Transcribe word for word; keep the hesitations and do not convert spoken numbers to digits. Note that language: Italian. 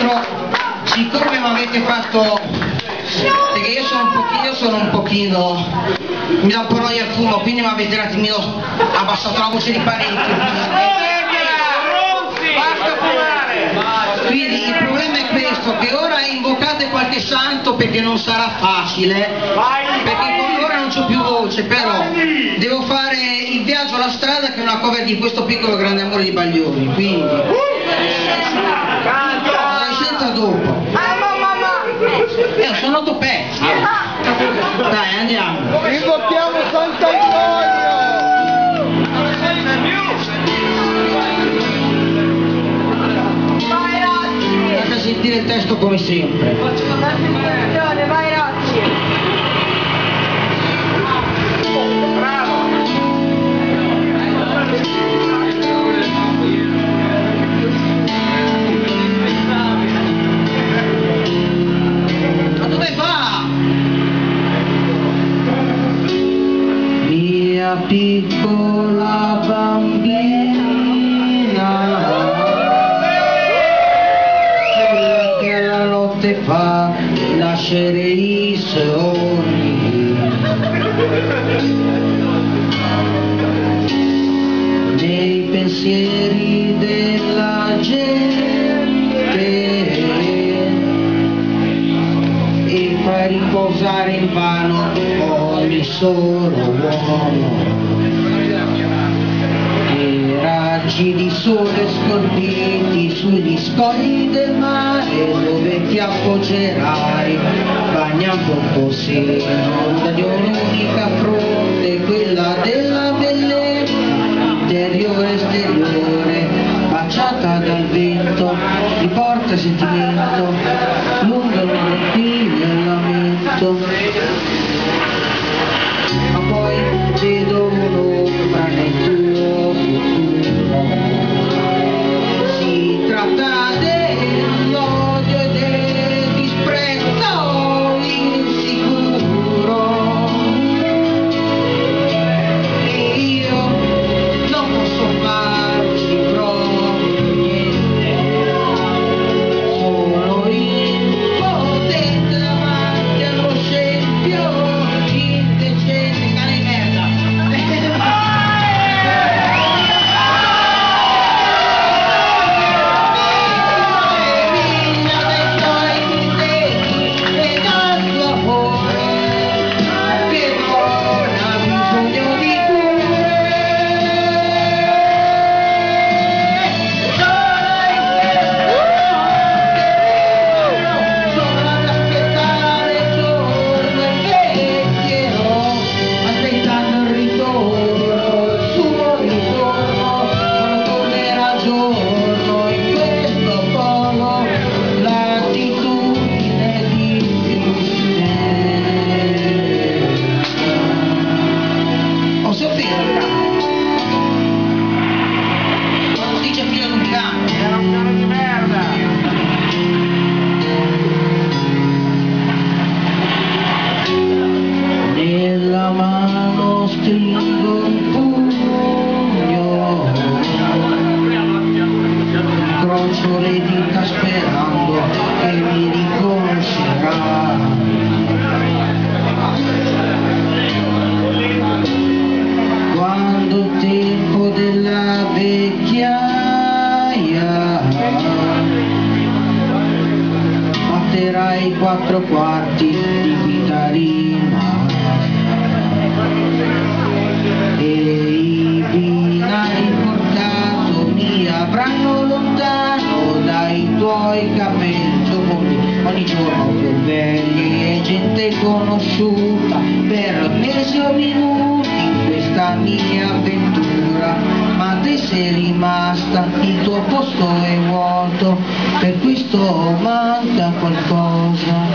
l'altro, siccome mi avete fatto, perché io sono un pochino, io sono un pochino, mi dà un po' noia il fumo, quindi mi avete un attimino abbassato la voce di parecchio. Basta fumare! Quindi il problema è questo, che ora invocate qualche santo perché non sarà facile, perché con ora non c'ho più voce, però devo fare il viaggio alla strada che è una cover di Questo piccolo grande amore di Baglioni, quindi la scelta dopo. Eh, sono otto pezzi, eh. Dai, andiamo. Invochiamo Sant'Antonio! Lascia sentire il testo come sempre. Vai Rocci! Ma dove va? Mia piccola bambina, quella che la notte fa nascere i sogni, nei pensieri della gente, e fa riposare in vano ogni solo uomo. E raggi di sole scolpiti sugli scogli del mare, dove ti appoggerai bagnando il tuo seno di un'unica fronte, quella della bellezza interiore e esteriore, baciata dal vento, ti porta sentimento lungo il filo e lamento. Ma poi vedo un'ombra nel tuo futuro, si tratta dell'odio e del disprezzo insicuro, e io non posso farci proprio niente, sono impotente davanti allo scempio indecente, cane di merda. Incrocio le dita sperando che mi riconoscerà. Quando il tempo della vecchiaia batterà i quattro quarti di vita rimasta e i binari portato mi avranno lontano dai tuoi capelli giovani, ogni giorno più belli e gente conosciuta per mesi o minuti in questa mia avventura, ma te sei rimasta, il tuo posto è vuoto, per questo manca qualcosa.